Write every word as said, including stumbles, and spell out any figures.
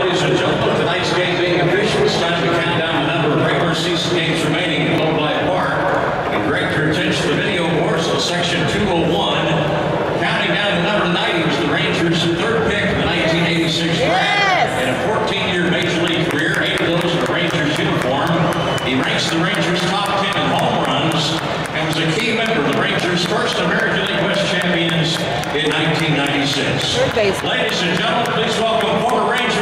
ladies and gentlemen, tonight's game being official. It's time to count down the number of regular season games remaining in Globe Life Park. And direct your attention to the video boards on section two oh one. Counting down to number ninety was the Rangers' third pick in the nineteen eighty-six draft. In a fourteen-year Major League career, eight of those in a Rangers uniform. He ranks the Rangers top ten in home runs and was a key member of the Rangers' first American League West champions in nineteen ninety-six. Ladies and gentlemen, please welcome former Rangers